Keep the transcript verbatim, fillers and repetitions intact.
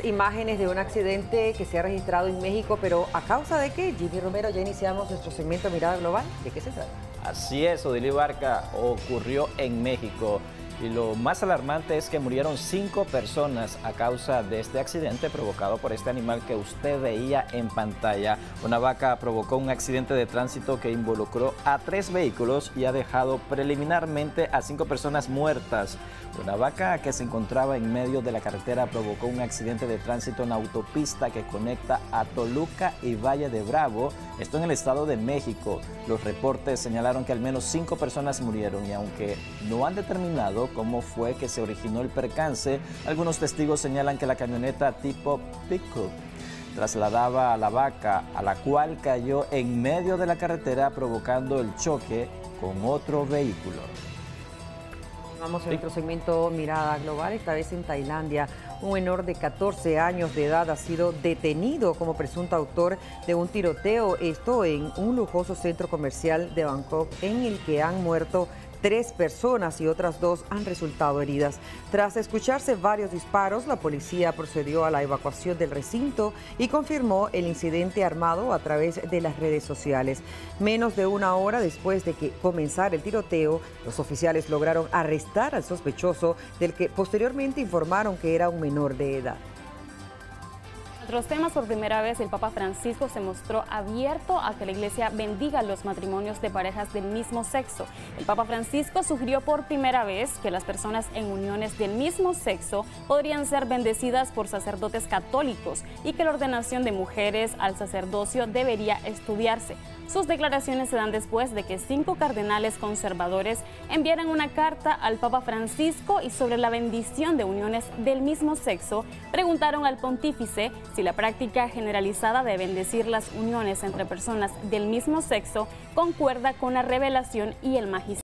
Estas imágenes de un accidente que se ha registrado en México, pero ¿a causa de qué? Jimmy Romero, ya iniciamos nuestro segmento Mirada Global. ¿De qué se trata? Así es, Odilí Barca, ocurrió en México. Y lo más alarmante es que murieron cinco personas a causa de este accidente provocado por este animal que usted veía en pantalla. Una vaca provocó un accidente de tránsito que involucró a tres vehículos y ha dejado preliminarmente a cinco personas muertas. Una vaca que se encontraba en medio de la carretera provocó un accidente de tránsito en la autopista que conecta a Toluca y Valle de Bravo, esto en el Estado de México. Los reportes señalaron que al menos cinco personas murieron y aunque no han determinado cómo fue que se originó el percance, algunos testigos señalan que la camioneta tipo pick-up trasladaba a la vaca, a la cual cayó en medio de la carretera provocando el choque con otro vehículo. Vamos a nuestro segmento Mirada Global, esta vez en Tailandia. Un menor de catorce años de edad ha sido detenido como presunto autor de un tiroteo, esto en un lujoso centro comercial de Bangkok, en el que han muerto tres personas y otras dos han resultado heridas. Tras escucharse varios disparos, la policía procedió a la evacuación del recinto y confirmó el incidente armado a través de las redes sociales. Menos de una hora después de que comenzara el tiroteo, los oficiales lograron arrestar al sospechoso, del que posteriormente informaron que era un menor de edad. Otros temas, por primera vez el Papa Francisco se mostró abierto a que la Iglesia bendiga los matrimonios de parejas del mismo sexo. El Papa Francisco sugirió por primera vez que las personas en uniones del mismo sexo podrían ser bendecidas por sacerdotes católicos y que la ordenación de mujeres al sacerdocio debería estudiarse. Sus declaraciones se dan después de que cinco cardenales conservadores enviaran una carta al Papa Francisco y sobre la bendición de uniones del mismo sexo preguntaron al pontífice si la práctica generalizada de bendecir las uniones entre personas del mismo sexo concuerda con la revelación y el magisterio.